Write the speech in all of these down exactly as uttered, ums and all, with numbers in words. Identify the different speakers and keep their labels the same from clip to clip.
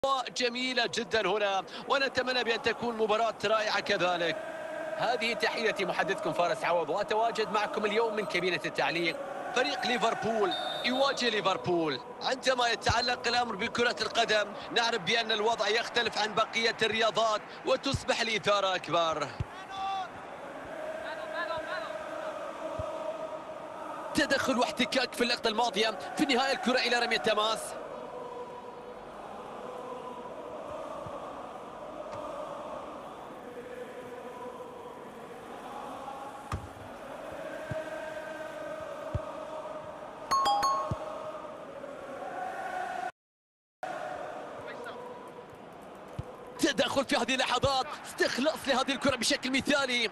Speaker 1: جميلة جدا هنا، ونتمنى بأن تكون مباراة رائعة كذلك. هذه تحيتي محدثكم فارس عوض، وأتواجد معكم اليوم من كابينة التعليق. فريق ليفربول يواجه ليفربول. عندما يتعلق الأمر بكرة القدم نعرف بأن الوضع يختلف عن بقية الرياضات وتصبح الإثارة أكبر. تدخل واحتكاك في اللقطة الماضية، في النهاية الكرة إلى رمية تماس. تدخل في هذه اللحظات، استخلاص لهذه الكرة بشكل مثالي.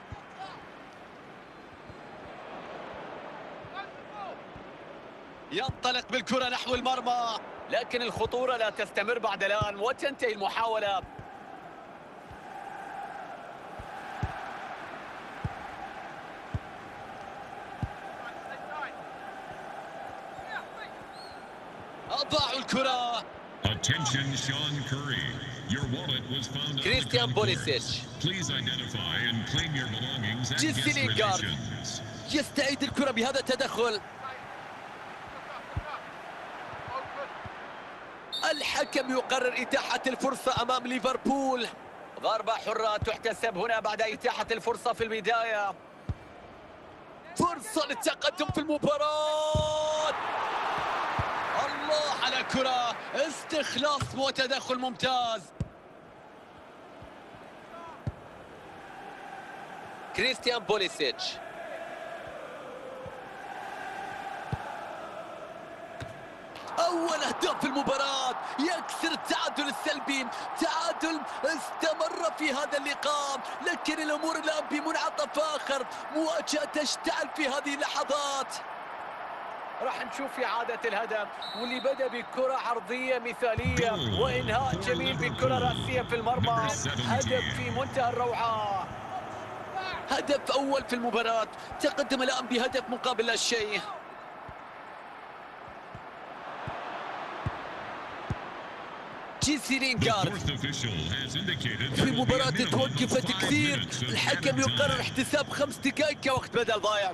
Speaker 1: ينطلق بالكرة نحو المرمى، لكن الخطورة لا تستمر بعد الآن وتنتهي المحاولة. أضاعوا الكرة.
Speaker 2: Attention Sean Curry. Your wallet was found on
Speaker 1: Christian
Speaker 2: the
Speaker 1: Pulisic.
Speaker 2: concourse. Please identify and claim your belongings and
Speaker 1: جيسي
Speaker 2: guest
Speaker 1: لينغارد
Speaker 2: relations.
Speaker 1: يستعيد الكرة بهذا التدخل. الحكم يقرر إتاحة الفرصة أمام ليفربول. ضربة حرة تحتسب هنا بعد إتاحة الفرصة في البداية. فرصة للتقدم في المباراة. الله على كرة، استخلاص وتدخل ممتاز. كريستيان بوليسيتش. أول أهداف في المباراة، يكسر التعادل السلبي. تعادل استمر في هذا اللقاء، لكن الأمور الآن بمنعطف آخر. مواجهة تشتعل في هذه اللحظات. راح نشوف إعادة الهدف، واللي بدأ بكرة عرضية مثالية وإنهاء جميل بكرة رأسية في المرمى. هدف في منتهى الروعة. هدف أول في المباراة، تقدم الآن بهدف مقابل لا شيء. جيسي لينغارد. في مباراة توقفت كثير، الحكم يقرر احتساب خمس دقائق كوقت بدل ضايع.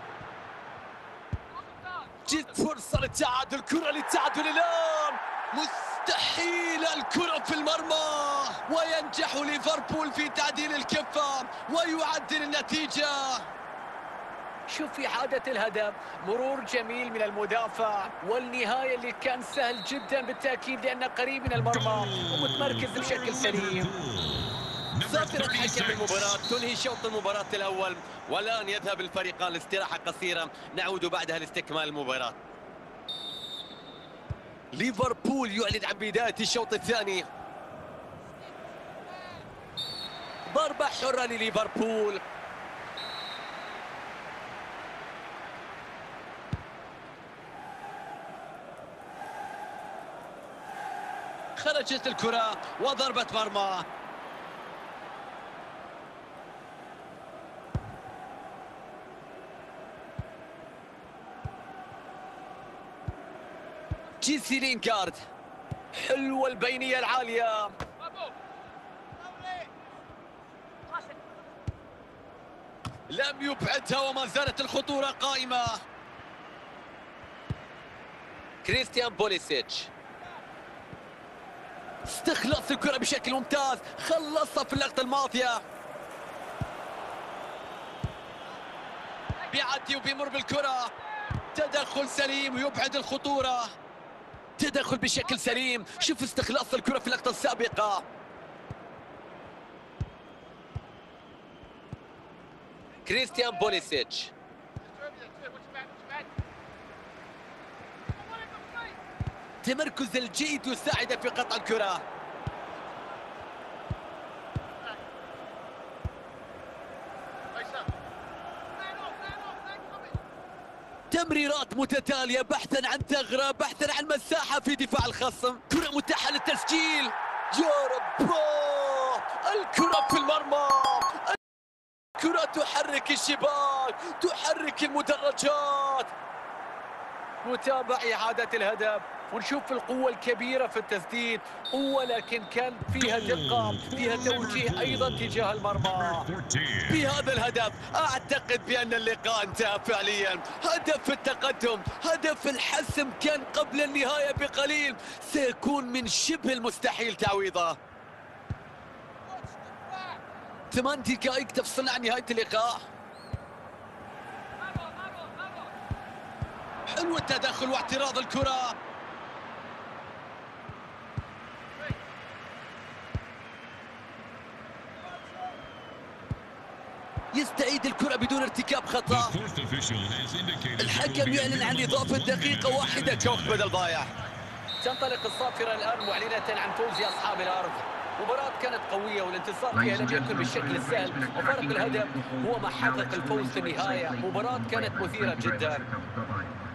Speaker 1: جد فرصة للتعادل، كرة للتعادل الآن. مستحيل الكرة في المرمى، وينجح ليفربول في تعديل الكفة ويعدل النتيجة. شوف إعادة الهدف، مرور جميل من المدافع، والنهاية اللي كان سهل جدا بالتأكيد لأنه قريب من المرمى ومتمركز بشكل سليم. صافرة حكم المباراة تنهي شوط المباراة الأول، والآن يذهب الفريقان لاستراحة قصيرة، نعود بعدها لاستكمال المباراة. ليفربول يعلن عن بداية الشوط الثاني. ضربة حرة لليفربول. خرجت الكرة وضربة مرمى. جيسي لينغارد، حلوة البينية العالية. لم يبعدها وما زالت الخطورة قائمة. كريستيان بوليسيتش استخلاص الكرة بشكل ممتاز، خلصها في اللقطة الماضية. بيعدي وبيمر بالكرة، تدخل سليم ويبعد الخطورة. تدخل بشكل سليم، شوف استخلاص الكرة في اللقطة السابقة. كريستيان بوليسيتش تمركز الجيد يساعد في قطع الكرة. تمريرات متتالية بحثا عن ثغرة، بحثا عن مساحة في دفاع الخصم. كرة متاحة للتسجيل. يا رب، الكرة في المرمى. الكرة تحرك الشباك، تحرك المدرجات. متابع إعادة الهدف،
Speaker 3: ونشوف القوة الكبيرة في التسديد، قوة لكن كان فيها دقة، فيها توجيه أيضا تجاه المرمى.
Speaker 1: بهذا الهدف أعتقد بأن اللقاء انتهى فعليا. هدف التقدم، هدف الحسم كان قبل النهاية بقليل، سيكون من شبه المستحيل تعويضه. ثمان دقائق تفصل عن نهاية اللقاء. حلو التدخل واعتراض الكرة. يستعيد الكرة بدون ارتكاب خطأ. الحكم يعلن عن إضافة دقيقة واحدة كوف بدل ضايع.
Speaker 3: تنطلق الصافرة الآن معلنة عن فوز أصحاب الأرض. مباراة كانت قوية والانتصار فيها لم يكن بالشكل السهل، وفارق الهدف هو ما حقق الفوز في النهاية. مباراة كانت مثيرة جدا.